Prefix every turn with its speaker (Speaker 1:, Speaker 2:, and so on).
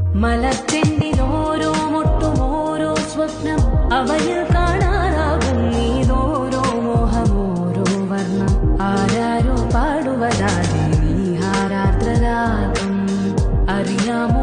Speaker 1: മലച്ചെണ്ടിലോരോ മുട്ടും ഓരോ സ്വപ്നം അവയിൽ കാണാനാകും നീതോരോ മോഹമോരോ വർണ്ണം ആരാരോ പാടുവതാതെ നീ ഹാരാർദ്രരാഗം അറിയാമോ